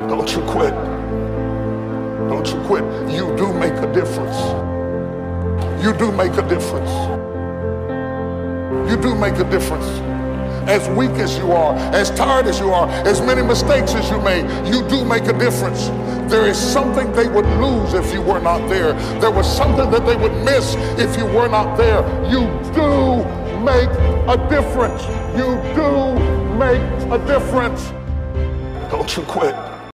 Don't you quit. Don't you quit. You do make a difference. You do make a difference. You do make a difference. As weak as you are, as tired as you are, as many mistakes as you made, you do make a difference. There is something they would lose if you were not there. There was something that they would miss if you were not there. You do make a difference. You do make a difference. Don't you quit.